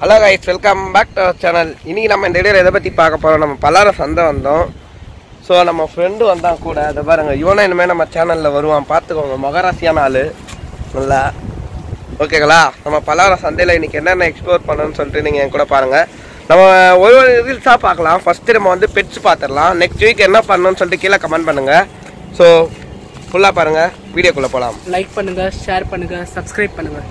Hello guys, welcome back to our channel. இன்றைக்கி நம்ம இந்த வீடியோவில் எதை பற்றி பார்க்க போகிறோம், நம்ம பல்லாரம் சந்தை வந்தோம். ஸோ நம்ம ஃப்ரெண்டு வந்தால் கூட அதை பாருங்கள், இவனும் இனிமேல் நம்ம சேனலில் வருவான், பார்த்துக்கோங்க. மகராசியான ஆள் நல்லா ஓகேங்களா. நம்ம பல்லாரம் சந்தையில் இன்றைக்கி என்னென்ன எக்ஸ்ப்ளோர் பண்ணணும்னு சொல்லிட்டு நீங்கள் என் கூட பாருங்கள். நம்ம ஒரு ரீல்ஸாக பார்க்கலாம். ஃபஸ்ட்டு நம்ம வந்து பெட்ஸ் பார்த்துடலாம். நெக்ஸ்ட் வீக் என்ன பண்ணணும்னு சொல்லிட்டு கீழே கமெண்ட் பண்ணுங்கள். ஸோ ஃபுல்லாக பாருங்கள், வீடியோக்குள்ளே போகலாம். லைக் பண்ணுங்கள், ஷேர் பண்ணுங்கள், சப்ஸ்கிரைப் பண்ணுங்கள்.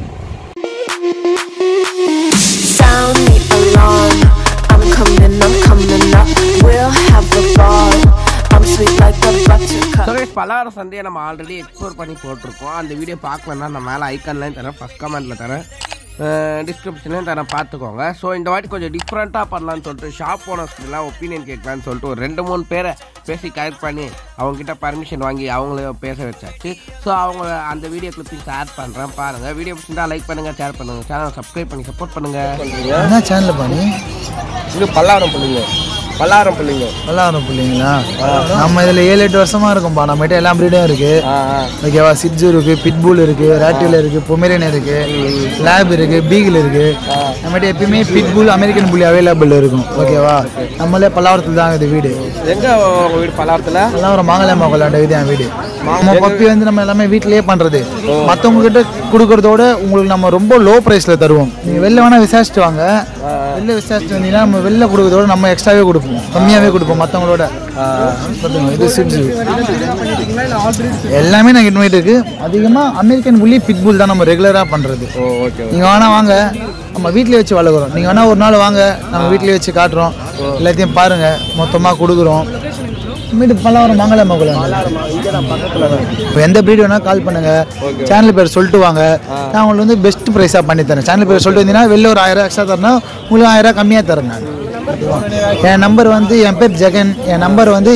Sound the alarm. I'm coming up. We'll have a ball. I'm sweet like a buttercup. So Pallavaram சந்தையை நம்ம ஆல்ரெடி எக்ஸ்ப்ளோர் பண்ணி போட்டிருக்கோம். அந்த வீடியோ பார்க்கலன்னா நான் மேலே ஐக்கான்லையும் தரேன், ஃபஸ்ட் கமெண்ட்டில் தரேன், டிஸ்கிரிப்ஷன்லையும் தரேன், பார்த்துக்கோங்க. ஸோ இந்த வாட்டி கொஞ்சம் டிஃப்ரெண்ட்டாக பண்ணலான்னு சொல்லிட்டு ஷாப் ஓனர்ஸ்லாம் ஒப்பீனியன் கேட்கலான்னு சொல்லிட்டு ஒரு 2-3 பேரை பேசி கலெக்ட் பண்ணி அவங்ககிட்ட பர்மிஷன் வாங்கி அவங்கள பேச வச்சாச்சு. ஸோ அவங்க அந்த வீடியோ கிளிப்பிங்ஸ் ஆட் பண்ணுறேன், பாருங்கள். வீடியோ பிடிச்சிருந்தா லைக் பண்ணுங்கள், ஷேர் பண்ணுங்கள், சேனலை சப்ஸ்கிரைப் பண்ணி சப்போர்ட் பண்ணுங்கள். என்ன சேனல் பண்ணி இது பல்லாரம் பிள்ளைங்க, பல்லாரம் பிள்ளைங்க, பல்லாரம் பிள்ளைங்களா? நம்ம இதில் 7-8 வருஷமா இருக்கும்பா. நம்மகிட்ட எல்லா ப்ரீடும் இருக்கு. ஓகேவா? சிட்ஜு இருக்கு, பிட்புல் இருக்கு, ராட்டில் இருக்கு, பொமேரியன் இருக்கு, லேப் இருக்கு, பீகிள் இருக்கு. நம்மகிட்ட எப்பயுமே பிட்புல், அமெரிக்கன் புள்ளி அவைலபிள் இருக்கும். ஓகேவா? நம்மளே பல்லாவரத்தில் தான் இது வீடு. எங்கே உங்கள் வீடு? பல்லாவரத்தில் பல்லாவரம் மாங்கல்யாமா கொள்ளாண்ட இது என் வீடு. நம்ம பப்பி வந்து நம்ம எல்லாமே வீட்டிலேயே பண்ணுறது. மற்றவங்க கிட்ட கொடுக்கறதோட உங்களுக்கு நம்ம ரொம்ப லோ ப்ரைஸில் தருவோம். நீங்கள் வெளில வேணால் விசாரிச்சுட்டு வாங்க. வெளில விசாரிச்சுட்டு வந்தீங்கன்னா நம்ம வெளில கொடுக்கறதோட நம்ம எக்ஸ்ட்ராவே கொடுப்போம், கம்மியாகவே கொடுப்போம் மற்றவங்களோட. பார்த்துங்க, இது சிட்ஜு எல்லாமே நாங்கள் இன்வைட் இருக்கு. அதிகமாக அமெரிக்கன் புள்ளி பிட்புல் தான் நம்ம ரெகுலராக பண்ணுறது. நீங்கள் வேணால் வாங்க, நம்ம வீட்டிலே வச்சு வளர்க்குறோம். நீங்கள் வேணால் ஒரு நாள் வாங்க, நம்ம வீட்டிலே வச்சு காட்டுறோம், எல்லாத்தையும் பாருங்கள், மொத்தமாக கொடுக்குறோம். மீட்டு பல்லாவரம் மாங்கல்யாமா கொள்ளாண்ட. இப்போ எந்த ப்ரீட் வேணால் கால் பண்ணுங்கள், சேனல் பேர் சொல்லிட்டு வாங்க. நான் உங்களுக்கு வந்து பெஸ்ட் ப்ரைஸாக பண்ணித்தரேன். சேனல் பேர் சொல்லிட்டு வந்தீங்கன்னா வெளில ஒரு 1000 எக்ஸ்ட்ரா தரேன்னா உங்களுக்கு 1000 கம்மியாக தரேன் நான். என் நம்பர் வந்து, என் பேர் ஜெகன். என் நம்பர் வந்து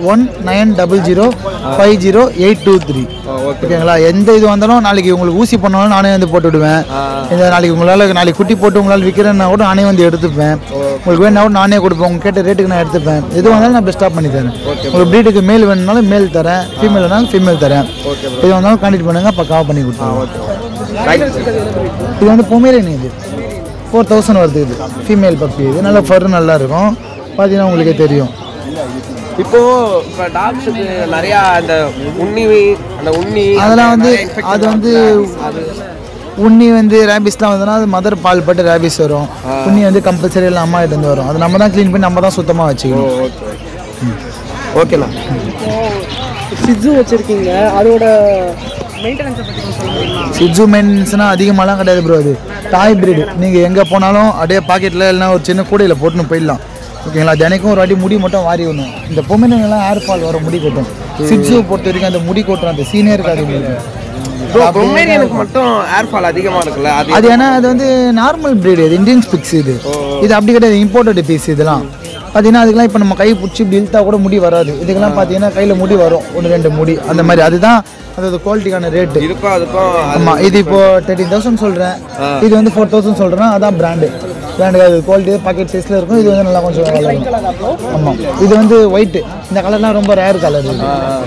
8190050823. ஓகேங்களா? எந்த இது வந்தாலும் நாளைக்கு உங்களுக்கு ஊசி பண்ணாலும் நானே வந்து போட்டு விடுவேன். இந்த நாளைக்கு உங்களால் நாளைக்கு குட்டி போட்டு உங்களால் விற்கிறேன்னா கூட நானே வந்து எடுத்துப்பேன். உங்களுக்கு வேணா கூட நானே கொடுப்பேன். உங்க கேட்ட ரேட்டுக்கு நான் எடுத்துப்பேன். எது வந்தாலும் நான் பெஸ்ட்டாக பண்ணி தரேன். உங்களுக்கு ப்ரீடுக்கு மேல் வேணுனாலும் மேல் தரேன், ஃபீமேல் வேணாலும் ஃபீமேல் தரேன். இது வந்தாலும் கான்டெக்ட் பண்ணுங்கள், பக்காவாக பண்ணி கொடுத்துருவோம். இது வந்து பொமேரியன், இது 4000 வருது. இது ஃபீமேல் பப்பி. இது நல்லா ஃபர் நல்லா இருக்கும், பார்த்தீங்கன்னா உங்களுக்கே தெரியும். இப்போ டாக்ஸுக்கு நிறையா அந்த உண்ணி அதெல்லாம் வந்து அது வந்து உண்ணி வந்து ரேபிஸ்லாம் வந்ததுன்னா அது மதர் பால் பட்டு ரேபிஸ் வரும். உண்ணி வந்து கம்பல்சரி எல்லாம் அம்மா கிட்ட இருந்து வரும். அது நம்ம தான் க்ளீன் பண்ணி நம்ம தான் சுத்தமாக வச்சுக்கணும். ஓகேண்ணா. சிட்ஜு வச்சுருக்கீங்க, அதோட மெயின்டெனன்ஸை பற்றி சொல்ல முடியுமா? சிட்ஜு மெயின்டெனன்ஸ்னால் அதிகமாகலாம் கிடையாது ப்ரோ. அது டாய் பிரீடு. நீங்கள் எங்கே போனாலும் அப்படியே பாக்கெட்டில் இல்லைனா ஒரு சின்ன கூடையில் போட்டுன்னு போயிடலாம். ஓகேங்களா? தினைக்கும் ஒரு வாட்டி முடி மட்டும் வாரி விடணும். இந்த பொம்மைலாம் ஏர் ஃபால் வர முடி கொட்டும். சிட்ஜுவை பொறுத்த வரைக்கும் அந்த முடி கொட்டுற அந்த சீனியருக்கு அது பொமேரியனுக்கு மட்டும் ஏர் ஃபால் அதிகமாக இருக்குல்ல, அது ஏன்னா அது வந்து நார்மல் பிரீடு. இது இந்தியன் ஸ்பிக்ஸ். இது அப்படி கிடையாது, இம்போர்ட்டட் பீஸ். இதெல்லாம் பார்த்தீங்கன்னா அதுக்கெல்லாம் இப்போ நம்ம கை பிடிச்சி இப்படி இழுத்தா கூட முடி வராது. இதுக்கெல்லாம் பார்த்தீங்கன்னா கையில் முடி வரும், 1-2 முடி அந்த மாதிரி. அதுதான் அதோட குவாலிட்டிக்கான ரேட்டு இருக்கும். அதுக்கும் ஆமாம். இது இப்போ 13,000 சொல்கிறேன், இது வந்து 4,000 சொல்கிறேன். அதான் பிராண்டு. அது குவாலிட்டி பாக்கெட் சைஸில் இருக்கும். இது வந்து நல்லா கொஞ்சம் நல்லா இருக்கும். ஆமாம். இது வந்து ஒயிட்டு. இந்த கலர்லாம் ரொம்ப ரேர் கலர். இது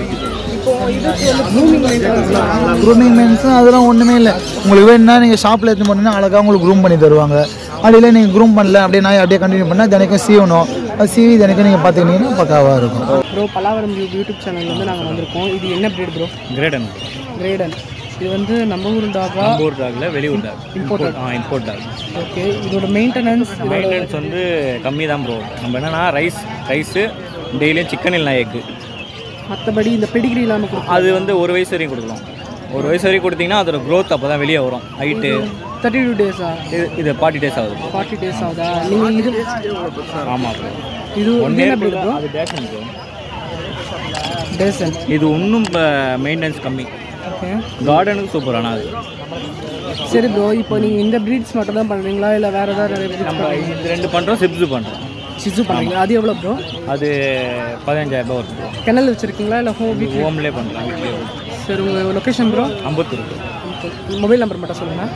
க்ரூமிங் மெயின்ஸ்னால் அதெல்லாம் ஒன்றுமே இல்லை. உங்களுக்கு வேணும்னா நீங்கள் ஷாப்பில் எடுத்து போனீங்கன்னா அழகாக உங்களுக்கு க்ரூம் பண்ணி தருவாங்க. அப்படியே நீங்கள் க்ரூம் பண்ணல, அப்படியே நான் அப்படியே கண்டினியூ பண்ணால் தினைக்கும் சீவணும். அது சீவி தினைக்கும் நீங்கள் பார்த்துக்கிட்டீங்கன்னா பக்காவாக இருக்கும். ப்ரோ, பல்லாவரம் யூடியூப் சேனல் வந்து நாங்கள் வந்திருக்கோம். இது என்ன ப்ரீட் ப்ரோ? கிரேடன். கிரேடன். இது வந்து நம்ம ஊர் டாகா? நம்ம ஊர் டாக்ல வெளியூர் டாக். Import dog. ஓகே. இதோட மெயின்டெனன்ஸ் வந்து கம்மி தான் ப்ரோ. நம்ம என்னன்னா ரைஸு டெய்லியும் சிக்கன் இல்லைனா எக்கு. மற்றபடி இந்த பெடிகிரி இல்லாமல் கொடுக்கும். அது வந்து 1 வயசு வரைக்கும் கொடுக்கலாம். 1 வயசு வரைக்கும் கொடுத்தீங்கன்னா அதோட க்ரோத் அப்போ தான் வெளியே வரும். ஹைட்டு 32 டேஸா? இது 40 டேஸ் ஆகுது. 40 டேஸ் ஆகுதா? நீங்கள் இது ஆமாம் ப்ரோ. இது 1 இயர் ப்ரோ. அது டேஷன் ப்ரோ. டேசன். இது இன்னும் மெயின்டெனன்ஸ் கம்மி. ஓகே. கார்டனுக்கு சூப்பர். ஆனால் அது சரி ப்ரோ, இப்போ நீங்கள் இந்த ப்ரீட்ஸ் மட்டும் தான் பண்ணுறீங்களா இல்லை வேறு ஏதாவது நிறைய ப்ரீட்ஸ்? நம்ம இது 2 பண்ணுறோம், சிப்ஸு பண்ணுறோம். சிட்ஜு பண்ணுறீங்களா? அது எவ்வளோ ப்ரோ? அது 15,000 ரூபா வருது ப்ரோ. கிணல் வச்சுருக்கீங்களா இல்லை ஹோம்லேயே பண்ணுறோம், வீட்லேயே. சரி, உங்கள் location bro? Ambattur. Mobile number மட்டும் சொல்லுங்கள்.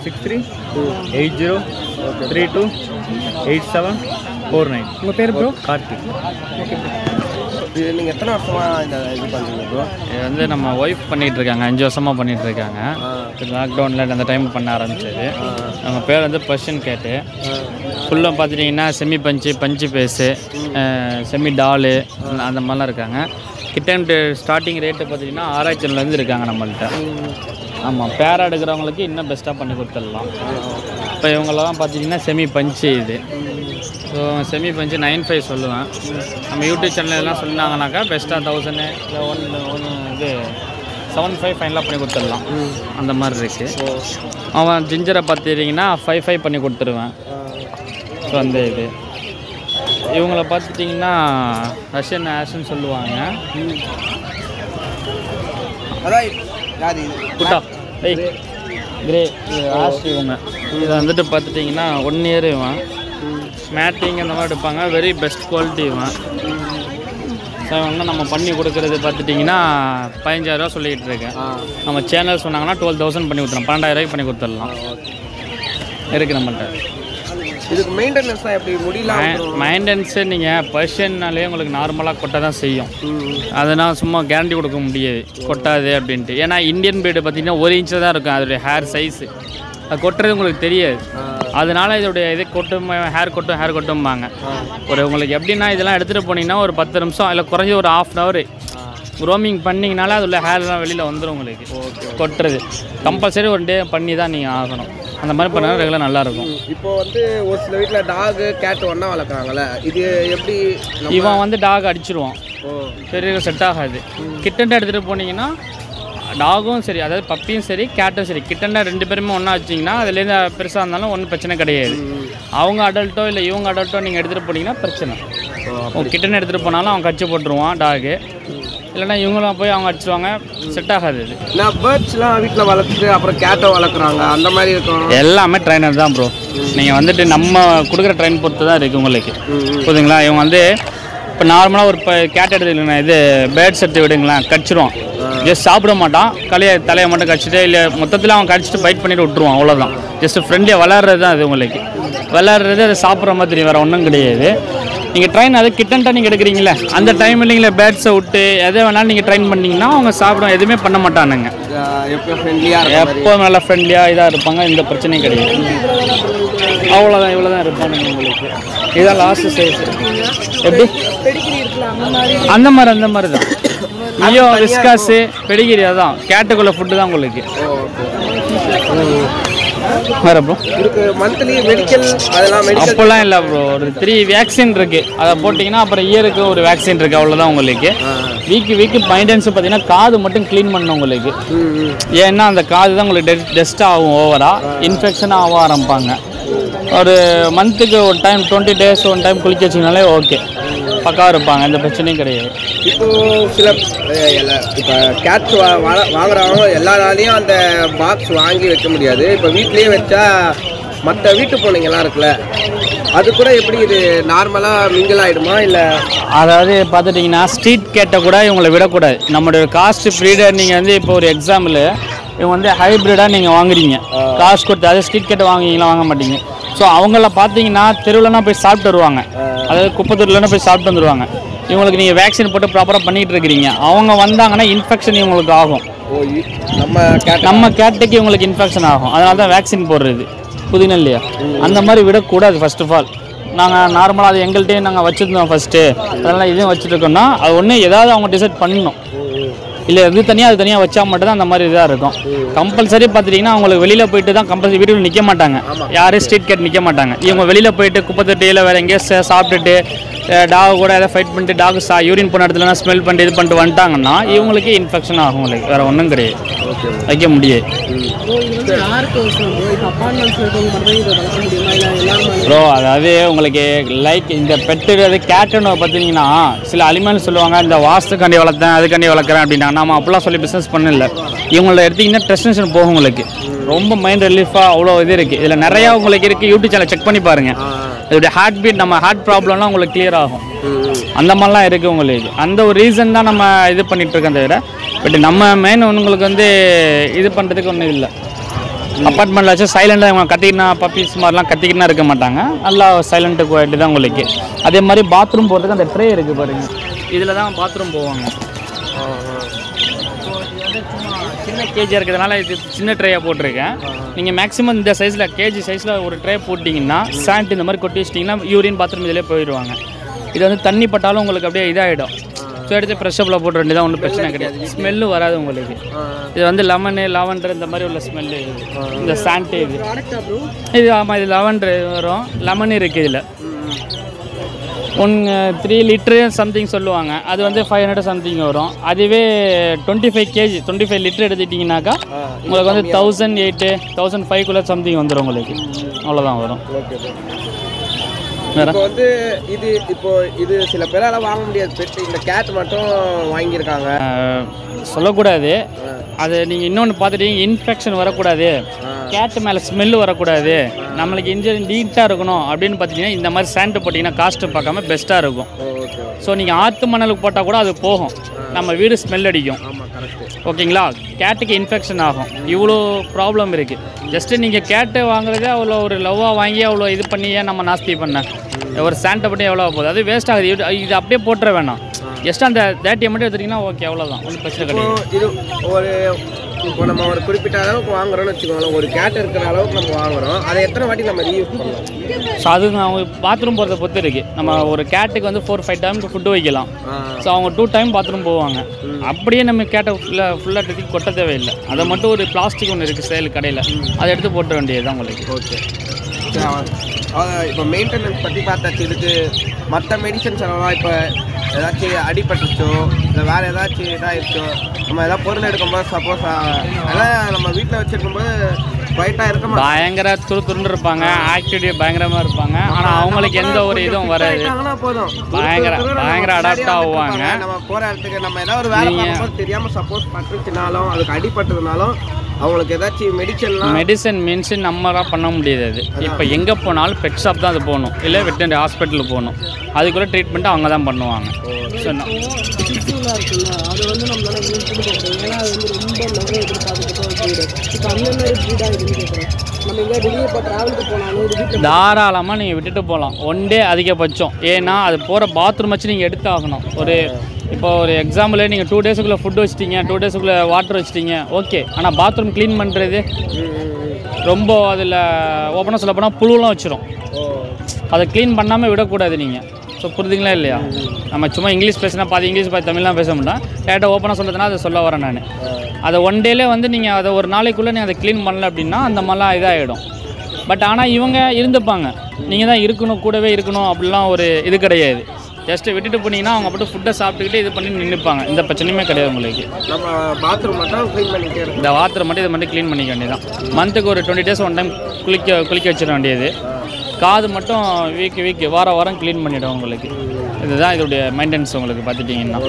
6380328749. உங்கள் பேர் ப்ரோ? கார்த்திக். Okay bro. இது நீங்கள் எத்தனை வருஷமாக இந்த இது பண்ணுறீங்க ப்ரோ? இது வந்து நம்ம ஒய்ஃப் பண்ணிகிட்டு இருக்காங்க, 5 வருஷமாக பண்ணிகிட்டு இருக்காங்க. லாக்டவுனில் அந்த டைம் பண்ண ஆரம்பிச்சது. அவங்க பேர் வந்து பர்ஷியன் கேட்டு. ஃபுல்லாக பார்த்துட்டிங்கன்னா செமி பஞ்சு பேஸு, செமி டாலு அந்த மாதிரிலாம் இருக்காங்க. கிட்ட ஸ்டார்டிங் ரேட்டு பார்த்திங்கன்னா 6000 இருக்காங்க நம்மள்கிட்ட. ஆமாம், பேரா எடுக்கிறவங்களுக்கு இன்னும் பெஸ்ட்டாக பண்ணி கொடுத்துடலாம். இப்போ இவங்களெல்லாம் பார்த்திங்கன்னா செமி பஞ்சு இது. ஸோ செமி பஞ்சு 9.5 சொல்லுவேன். நம்ம யூடியூப் சேனல் எல்லாம் சொன்னாங்கனாக்கா பெஸ்ட்டாக 1000 இல்லை இது 7.5 ஃபைனலாக பண்ணி கொடுத்துடலாம். அந்த மாதிரி இருக்குது. அவன் ஜிஞ்சரை பார்த்துட்டிங்கன்னா 5.5 பண்ணி கொடுத்துருவேன். ஸோ அந்த இது இவங்கள பார்த்துட்டிங்கன்னா ரஷ்யன் ஆஷன்னு சொல்லுவாங்க. அதான் யார் இது? குட்டா கிரே ஆஷ். இவங்க இதை வந்துட்டு பார்த்துட்டிங்கன்னா 1 இயர் இவன் மேட்டிங் அந்த மாதிரி எடுப்பாங்க. வெரி பெஸ்ட் குவாலிட்டி இவன். ஸோ இவங்க நம்ம பண்ணி கொடுக்குறது பார்த்துட்டிங்கன்னா 15,000 சொல்லிக்கிட்டு இருக்கேன். நம்ம சேனல் சொன்னாங்கன்னா 12,000 பண்ணி கொடுத்துடலாம். 12,000 பண்ணி கொடுத்துடலாம். இருக்குது நம்மள்கிட்ட. இதுக்கு மெயின்டெனன்ஸ் தான் எப்படி முடியல? மெயின்டெனன்ஸு நீங்கள் பர்ஷன்னாலே உங்களுக்கு நார்மலாக கொட்டை தான் செய்யும். அதனால் சும்மா கேரண்டி கொடுக்க முடியாது கொட்டாது அப்படின்ட்டு. ஏன்னா இந்தியன் பீடு பார்த்திங்கன்னா 1 இன்ச்சு தான் இருக்கும் அதோடைய ஹேர் சைஸு. அது கொட்டுறது உங்களுக்கு தெரியாது. அதனால இதோடைய இது ஹேர் கொட்டும்பாங்க. உங்களுக்கு எப்படின்னா இதெல்லாம் எடுத்துகிட்டு போனீங்கன்னா ஒரு 10 நிமிஷம் இல்லை குறைஞ்சி ஒரு 1/2 hour க்ரோமிங் பண்ணிங்கனால அதில் ஹேர்லாம் வெளியில் வந்துடும் உங்களுக்கு. கொட்டுறது கம்பல்சரி 1 day பண்ணி தான் நீங்கள் ஆகணும். அந்த மாதிரி பண்ணால் ரெகுலர் நல்லாயிருக்கும். இப்போ வந்து ஒரு சில வீட்டில் டாகு கேட் ஒன்றா வளர்க்குறாங்கல்ல, இது எப்படி? இவன் வந்து டாக் அடிச்சிருவான். பெரிய செட் ஆகாது. கிட்டன்ட்டு எடுத்துகிட்டு போனீங்கன்னா டாகும் சரி, அதாவது பப்பியும் சரி கேட்டும் சரி, கிட்டன்டா 2 பேருமே ஒன்றா வச்சிங்கன்னா அதுலேருந்து பெருசாக இருந்தாலும் ஒன்றும் பிரச்சனை கிடையாது. அவங்க அடல்ட்டோ இல்லை இவங்க அடல்ட்டோ நீங்கள் எடுத்துகிட்டு போனீங்கன்னா பிரச்சனை. கிட்டன்னு எடுத்துகிட்டு போனாலும் அவன் கட்சி போட்டுருவான் டாகு. இல்லைன்னா இவங்களும் போய் அவங்க அடிச்சுவாங்க. செட் ஆகாது. இது நான் பேர்ட்ஸ்லாம் வீட்டில் வளர்த்துட்டு அப்புறம் கேட்டை வளர்க்குறாங்க அந்த மாதிரி இருக்கும். எல்லாமே ட்ரைனர் தான் ப்ரோ. நீங்கள் வந்துட்டு நம்ம கொடுக்குற ட்ரைன் பொறுத்து தான் இருக்குது உங்களுக்கு. புரியுதுங்களா? இவங்க வந்து இப்போ நார்மலாக ஒரு கேட் எடுத்துக்கலண்ணா, இது பேர்ட்ஸ் எடுத்து விடுங்களேன், கடிச்சிடுவான். ஜஸ்ட் சாப்பிட மாட்டான், தலையை மட்டும் கடிச்சிட்டு இல்லை மொத்தத்தில் அவன் கடிச்சிட்டு பைட் பண்ணிட்டு விட்டுருவான். அவ்வளோதான். ஜஸ்ட் ஃப்ரெண்ட்லியாக விளாட்றது தான் அது உங்களுக்கு. விளாட்றது அதை சாப்பிட்ற மாதிரி வேறு ஒன்றும் கிடையாது. நீங்கள் ட்ரெயின் அதை கிட்டன்ட்டா நீங்கள் எடுக்கிறீங்களே அந்த டைமில் நீங்கள் பேர்ட்ஸை விட்டு எதை வேணாலும் நீங்கள் ட்ரெயின் பண்ணிங்கன்னா அவங்க சாப்பிட எதுவுமே பண்ண மாட்டானுங்க. எப்போ நல்லா ஃப்ரெண்ட்லியாக இதாக இருப்பாங்க. எந்த பிரச்சனையும் கிடையாது. அவ்வளோதான், இவ்வளோ தான் இருப்பானுங்க உங்களுக்கு. இதான் லாஸ்ட்டு சைஸ். எப்படி அந்த மாதிரி தான். ஐயோ விஸ்காஸு பெடிகிரி அதான் கேட்டுக்குள்ள ஃபுட்டு தான் உங்களுக்கு. வேறு ப்ரோ மந்த்லி மெடிக்கல் அதெல்லாம் அப்போல்லாம் இல்லை ப்ரோ. ஒரு 3 வேக்சின் இருக்குது. அதை போட்டிங்கன்னா அப்புறம் இயருக்கு ஒரு வேக்சின் இருக்குது. அவ்வளோதான் உங்களுக்கு. வீக்கு மெயின்டெனன்ஸ் பார்த்தீங்கன்னா காது மட்டும் க்ளீன் பண்ணணும் உங்களுக்கு. ஏன்னா அந்த காது தான் உங்களுக்கு டஸ்ட் ஆகும். ஓவராக இன்ஃபெக்ஷன் ஆக ஆரம்பிப்பாங்க. ஒரு மந்த்துக்கு ஒரு டைம் 20 days ஒன் டைம் குளிக்க வச்சிங்கனாலே ஓகே, பக்காவாக இருப்பாங்க. எந்த பிரச்சனையும் கிடையாது. இப்போது சில இப்போ கேட்ஸ் வாங்குறவங்க எல்லாராலையும் அந்த பாக்ஸ் வாங்கி வைக்க முடியாது. இப்போ வீட்லேயே வச்சா மற்ற வீட்டு பூனைங்கெல்லாம் இருக்குல்ல, அது கூட எப்படி இது நார்மலாக மிங்கிள் ஆகிடுமா? இல்லை அதாவது பார்த்துட்டிங்கன்னா ஸ்ட்ரீட் கேட்டை கூட இவங்களை விடக்கூடாது. நம்மளுடைய காஸ்ட் ப்ரீடர் நீங்கள் வந்து இப்போ ஒரு எக்ஸாம்பிள் இவங்க வந்து ஹைப்ரிடாக நீங்கள் வாங்குறீங்க, காசு கொடுத்து. அதே ஸ்ட்ரீட் கேட்டை வாங்குவீங்களா? வாங்க மாட்டீங்க. ஸோ அவங்கள பார்த்தீங்கன்னா தெருவில்னா போய் சாப்பிட்டு வருவாங்க. அதாவது குப்பத்தூர்லன்னா போய் சாப்பிட்டு வந்துடுவாங்க. இவங்களுக்கு நீங்கள் வேக்சின் போட்டு ப்ராப்பராக பண்ணிகிட்டு இருக்கிறீங்க. அவங்க வந்தாங்கன்னா இன்ஃபெக்ஷன் இவங்களுக்கு ஆகும். நம்ம கேட்டுக்கு இவங்களுக்கு இன்ஃபெக்ஷன் ஆகும். அதனால தான் வேக்சின் போடுறது. புதினா இல்லையா? அந்த மாதிரி விடக்கூடாது. ஃபர்ஸ்ட் ஆஃப் ஆல் நாங்கள் நார்மலாக அது எங்கள்கிட்டயே நாங்கள் வச்சுருந்தோம் ஃபஸ்ட்டு. அதனால் இதையும் வச்சுருக்கோன்னா அது ஒன்று ஏதாவது அவங்க டிசைட் பண்ணணும். இல்லை இது தனியாக அது தனியாக வச்சா மட்டும் தான் அந்த மாதிரி இதாக இருக்கும். கம்பல்சரி பார்த்துட்டிங்கன்னா அவங்களுக்கு வெளியில் போயிட்டு தான் கம்பல்சரி வீட்டுக்கு நிற்க மாட்டாங்க. யாரும் ஸ்ட்ரீட் கேட் நிற்க மாட்டாங்க. இவங்க வெளியில் போயிட்டு குப்பை தொட்டியில் வேறு எங்கேயோ சாப்பிட்டுட்டு டாக் கூட எதாவது ஃபைட் பண்ணிட்டு டாக் யூரின் போன இடத்துல ஸ்மெல் பண்ணிட்டு இது பண்ணிட்டு வந்துட்டாங்கன்னா இவங்களுக்கு இன்ஃபெக்ஷன் ஆகும். உங்களுக்கு வேறு ஒன்றும் கிடையாது, வைக்க முடியாது. ப்ரோ அதாவது உங்களுக்கு லைக் இந்த பெட்டு கேட்டுன்னு பார்த்தீங்கன்னா சில அலிமெண்ட்ஸ் சொல்லுவாங்க, இந்த வாஸ்துக்காண்டி வளர்த்தேன் அதுக்காண்டி வளர்க்குறேன் அப்படின்னா நம்ம அப்போல்லாம் சொல்லி பிஸ்னஸ் பண்ணல. இவங்கள எடுத்திங்கன்னா டெஸ்டினேஷன் போகும். உங்களுக்கு ரொம்ப மைண்ட் ரிலீஃபாக அவ்வளோ இது இருக்குது. இதில் நிறையா உங்களுக்கு இருக்குது. யூடியூப் சேனல் செக் பண்ணி பாருங்கள். இதோடைய ஹார்ட் பீட், நம்ம ஹார்ட் ப்ராப்ளம்லாம் உங்களுக்கு கிளியர் ஆகும். அந்த மாதிரிலாம் இருக்குது உங்களுக்கு. அந்த ஒரு ரீசன் தான் நம்ம இது பண்ணிகிட்ருக்கோம் தவிர பட் நம்ம மெயின் உங்களுக்கு வந்து இது பண்ணுறதுக்கு ஒன்றும் இல்லை. அப்பார்ட்மெண்ட்டில் வச்சு சைலண்டாக இவங்க கத்திக்கினா பப்பீஸ் மாதிரிலாம் கத்திக்கினா இருக்க மாட்டாங்க. நல்லா சைலண்ட்டு குவாலிட்டி தான் உங்களுக்கு. அதே மாதிரி பாத்ரூம் போகிறதுக்கு அந்த ட்ரே இருக்குது பாருங்கள். இதில் தான் பாத்ரூம் போவாங்க. சின்ன கேஜியாக இருக்கிறதுனால இது சின்ன ட்ரேயாக போட்டிருக்கேன். நீங்கள் மேக்ஸிமம் இந்த சைஸில் கேஜி சைஸில் ஒரு ட்ரே போட்டிங்கன்னா சாண்ட் இந்த மாதிரி கொட்டி வச்சிட்டிங்கன்னா யூரின் பாத்ரூம் இதிலே போயிடுவாங்க. இது வந்து தண்ணி பட்டாலும் உங்களுக்கு அப்படியே இதாகிடும். ஸோ எடுத்து ஃப்ரெஷ்ஷப்பில் போட்டு வேண்டியதான், ஒன்றும் பிரச்சனை கிடையாது. ஸ்மெல்லும் வராது உங்களுக்கு. இது வந்து லெமனு லாவெண்டர் இந்த மாதிரி உள்ள ஸ்மெல்லு இந்த சாண்ட்டு இது ஆமாம். இது லாவெண்டர் வரும், லெமன் இருக்குது இதில். 3 லிட்டரு சம்திங் சொல்லுவாங்க. அது வந்து 500 சம்திங் வரும். அதுவே 25 கேஜி 25 லிட்டர் எடுத்துட்டிங்கனாக்கா உங்களுக்கு வந்து 1008 1005 சம்திங் வந்துடும் உங்களுக்கு. அவ்வளோதான் வரும். இப்போ வந்து இது சில பேரால் வாங்க முடியாது பெட்டு. இந்த கேட் மட்டும் வாங்கியிருக்காங்க. சொல்லக்கூடாது. அது நீங்கள் இன்னொன்று பார்த்துட்டீங்க, இன்ஃபெக்ஷன் வரக்கூடாது, கேட்டு மேலே ஸ்மெல்லு வரக்கூடாது, நம்மளுக்கு இன்ஜின் நீட்டாக இருக்கணும் அப்படின்னு பார்த்தீங்கன்னா இந்த மாதிரி சாண்ட் போட்டிங்கன்னா காஸ்ட்டு பார்க்காம பெஸ்ட்டாக இருக்கும். ஸோ நீங்கள் ஆற்று மணலுக்கு போட்டால் கூட அது போகும், நம்ம வீடு ஸ்மெல் அடிக்கும். ஓகேங்களா? கேட்டுக்கு இன்ஃபெக்ஷன் ஆகும். இவ்வளோ ப்ராப்ளம் இருக்குது. ஜஸ்ட்டு நீங்கள் கேட்டு வாங்குறதே அவ்வளோ ஒரு லவ்வாக வாங்கி அவ்வளோ இது பண்ணி ஏன் நம்ம நாஸ்தி பண்ண ஒரு சாண்ட்டை பற்றி எவ்வளோ போகுது, அது வேஸ்ட் ஆகுது. இது அப்படியே போட்டுற வேணாம். ஜஸ்ட் அந்த தேட்டியை மட்டும் எடுத்துட்டிங்கன்னா ஓகே, அவ்வளோதான், ஒன்றும் பிரச்சனை கிடையாது. இது இப்போ நம்ம ஒரு குறிப்பிட்ட அளவுக்கு வாங்குறோம்னு வச்சுக்கோங்களேன். ஒரு கேட் இருக்கிற அளவுக்கு நம்ம வாங்குறோம், அதை எத்தனை வாட்டி நம்ம ரீயூஸ் பண்ணலாம்? ஸோ அது அவங்க பாத்ரூம் போகிறத பொறுத்து இருக்குது. நம்ம ஒரு கேட்டுக்கு வந்து 4-5 டைமுக்கு ஃபுட்டு வைக்கலாம். ஸோ அவங்க 2 டைம் பாத்ரூம் போவாங்க. அப்படியே நம்ம கேட்டை ஃபுல்லாக எடுத்து கொட்ட தேவையில்லை. அதை மட்டும் ஒரு பிளாஸ்டிக் ஒன்று இருக்குது சேல் கடையில், அதை எடுத்து போட்ட வேண்டியது தான் உங்களுக்கு. ஓகே. இப்போ மெயின்டெனன்ஸ் பற்றி பார்த்தாச்சு. இதுக்கு மற்ற மெடிசன்ஸ் எல்லாம் இப்போ ஏதாச்சும் அடிபட்டுச்சோ இல்லை வேறு ஏதாச்சும் இதாகிடுச்சோ, நம்ம ஏதாவது பொருள் எடுக்கும்போது சப்போஸ் அதெல்லாம் நம்ம வீட்டில் வச்சுருக்கும்போது குவைட்டாக இருக்க பயங்கர துருன்னு இருப்பாங்க, ஆக்டிவிட்டி பயங்கரமாக இருப்பாங்க. ஆனால் அவங்களுக்கு எந்த ஒரு இதுவும் வராது. போதும் பயங்கர அடாப்ட் ஆகுவாங்க. நம்ம போகிற இடத்துக்கு நம்ம ஏதாவது ஒரு வேலை பார்க்கும்போது தெரியாமல் சப்போஸ் பட்டுச்சுனாலும் அதுக்கு அடிபட்டதுனாலும் அவங்களுக்கு ஏதாச்சும் மெடிசன் மீன்ஸ் நம்மளாக பண்ண முடியாது. அது இப்போ எங்கே போனாலும் பெட் ஷாப் தான் அது போகணும், இல்லை வெட்டனரி ஹாஸ்பிட்டலுக்கு போகணும். அதுக்குள்ளே ட்ரீட்மெண்ட்டு அவங்க தான் பண்ணுவாங்க. ஸோ அது வந்து நம்மளால ஏன்னா அது வந்து ரொம்ப லவ் எதிர்பார்த்துட்டு இப்போ அந்த மாதிரி ப்ரீடாக இருக்குன்னு கேட்குறேன். நம்ம எங்கே வெளியே இப்போ ட்ராவலுக்கு போனாலும் தாராளமாக நீங்கள் விட்டுட்டு போகலாம். 1 டே அதிகபட்சம். ஏன்னா அது போகிற பாத்ரூம் வச்சு நீங்கள் எடுத்து ஆகணும். இப்போ ஒரு எக்ஸாம்பிள் நீங்கள் 2 டேஸுக்குள்ளே ஃபுட்டு வச்சிட்டிங்க, 2 டேஸுக்குள்ளே வாட்டர் வச்சிட்டிங்க, ஓகே. ஆனால் பாத்ரூம் க்ளீன் பண்ணுறது ரொம்ப அதில் ஓப்பனாக சொல்ல போனால் புழுலாம் வச்சிடும். அதை க்ளீன் பண்ணாமல் விடக்கூடாது நீங்கள். ஸோ புரியுதுங்களா இல்லையா? நம்ம சும்மா இங்கிலீஷ் பேசினா பாதி இங்கிலீஷ் பாதி தமிழ்லாம் பேச மாட்டேன். டேரெக்டாக ஓப்பனாக சொல்கிறதுனா அதை சொல்ல வரேன் நான். அதை 1 டேலே வந்து நீங்கள் அதை ஒரு நாளைக்குள்ளே நீங்கள் அதை க்ளீன் பண்ணல அப்படின்னா அந்த மாதிரிலாம் இதாகிடும். பட் ஆனால் இவங்க இருந்துப்பாங்க, நீங்கள் தான் இருக்கணும், கூடவே இருக்கணும் அப்படிலாம் ஒரு இது கிடையாது. ஜஸ்ட்டு விட்டுட்டு போனீங்கன்னா அவங்க மட்டும் ஃபுட்டை சாப்பிட்டுக்கிட்டு இது பண்ணி நின்றுப்பாங்க. எந்த பிரச்சனையுமே கிடையாது உங்களுக்கு. நம்ம பாத்ரூம் மட்டும் க்ளீன் பண்ணிட்டே இருக்கோம். இந்த பாத்ரூம் மட்டும் இதை மட்டும் க்ளீன் பண்ணிக்க வேண்டியதான். மந்த்துக்கு ஒரு 20 டேஸ் 1 டைம் குளிக்க வச்சிட வேண்டியது. காது மட்டும் வீக் வாரம் க்ளீன் பண்ணிவிடும் உங்களுக்கு. இதுதான் இதோடைய மெயின்டெனன்ஸ் உங்களுக்கு பார்த்துட்டிங்கன்னா.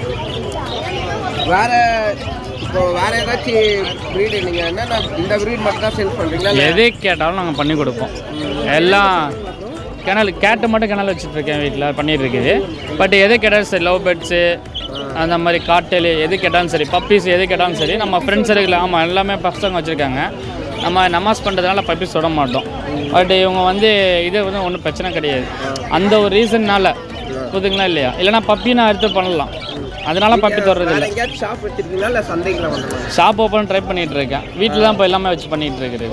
வேறு ஏதாச்சும் ப்ரீடு நீங்கள் என்னென்ன இந்த ப்ரீட் மட்டும் தான் சேல் பண்ணுறீங்களா? எது கேட்டாலும் நாங்கள் பண்ணி கொடுப்போம். எல்லாம் கேட்டு மட்டும் கிணல் வச்சுட்ருக்கேன், வீட்டில் பண்ணிகிட்டு இருக்குது. பட் எது கேட்டாலும் சரி, லவ் பேர்ட்ஸு அந்த மாதிரி காட்டல் எது கேட்டாலும் சரி, பப்பீஸ் எது கேட்டாலும் சரி, நம்ம ஃப்ரெண்ட்ஸ் சர்க்கிள் ஆமாம் எல்லாமே பசங்க வச்சுருக்காங்க. நம்ம நமாஸ் பண்ணுறதுனால பப்பீஸ் தொட மாட்டோம். பட் இவங்க வந்து இது வந்து ஒன்றும் பிரச்சனை கிடையாது. அந்த ஒரு ரீசன்னால் புரியுதுங்களா இல்லையா? இல்லைனா பப்பி நான் எடுத்து பண்ணலாம், அதனால பப்பி தொடர்றது இல்லை. ஷாப் ஓப்பன் ட்ரை பண்ணிகிட்டு இருக்கேன். வீட்டில் தான் இப்போ எல்லாமே வச்சு பண்ணிகிட்டு இருக்கிறது.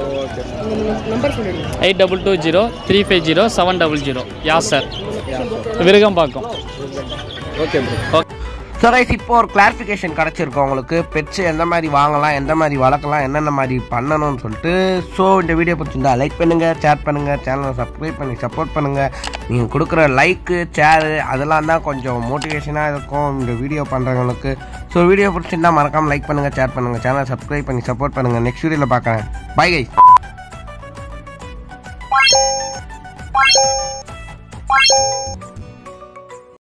8220-350-700. Yasar, Virugambakkam. Okay bro. So rice, இப்போ ஒரு கிளாரிஃபிகேஷன் கிடச்சிருக்கோம் உங்களுக்கு. பெட்ஸ் எந்த மாதிரி வாங்கலாம், எந்த மாதிரி வளர்க்கலாம், என்னென்ன மாதிரி பண்ணணும்னு சொல்லிட்டு. ஸோ இந்த வீடியோ பிடிச்சிருந்தா லைக் பண்ணுங்கள், ஷேர் பண்ணுங்கள், சேனலை சப்ஸ்கிரைப் பண்ணி சப்போர்ட் பண்ணுங்கள். நீங்கள் கொடுக்குற லைக்கு ஷேரு அதெல்லாம் தான் கொஞ்சம் மோட்டிவேஷனாக இருக்கும் இந்த வீடியோ பண்ணுறவங்களுக்கு. ஸோ வீடியோ பிடிச்சிருந்தா மறக்காமல் லைக் பண்ணுங்கள், ஷேர் பண்ணுங்கள், சேனலை சப்ஸ்கிரைப் பண்ணி சப்போர்ட் பண்ணுங்கள். நெக்ஸ்ட் வீடியோவில் பார்க்குறேன். Bye guys.